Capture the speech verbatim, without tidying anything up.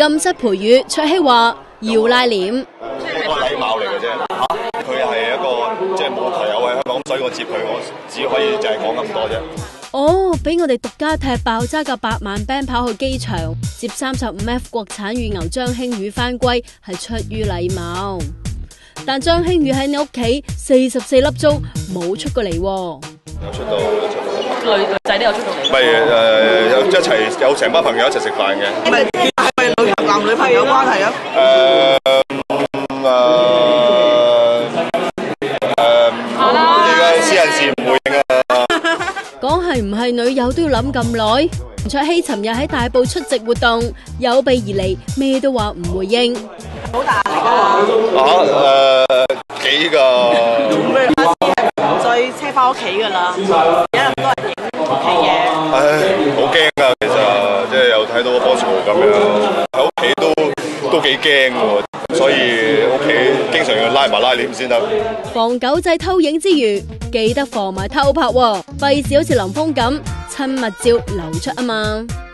禁室陪語，卓羲話要拉簾。 一個禮貌嚟嘅啫，佢係一個即係冇朋友喺香港，所以我接佢，我只可以就係講咁多啫。 哦，俾我哋獨家踢爆揸架百萬 band 跑去機場接三十五 F 國產乳牛張馨予返歸係出於禮貌，但張馨予喺你屋企四十四粒鐘冇出過嚟。 有出到，有出到。 女女仔都有出到嚟。 咪誒有一齊有成班朋友一齊食飯嘅。 係咪係咪女男女朋友關係啊？ 誒誒誒，依家私人事唔會應啊。 講係唔係女友都要諗咁耐？卓羲尋日喺大埔出席活動，有備而嚟，咩都話唔回應。 好大壓力㗎啊誒幾個？ 佢下次係唔再車翻屋企㗎啦，而家咁多人影屋企嘢。 唉，好驚㗎，其實即係又睇到個波士圖咁樣，喺屋企都都幾驚喎，所以屋企經常要拉埋拉簾先得。 防狗仔偷影之餘，記得防埋偷拍喎，費事好似林峰咁親密照流出啊嘛。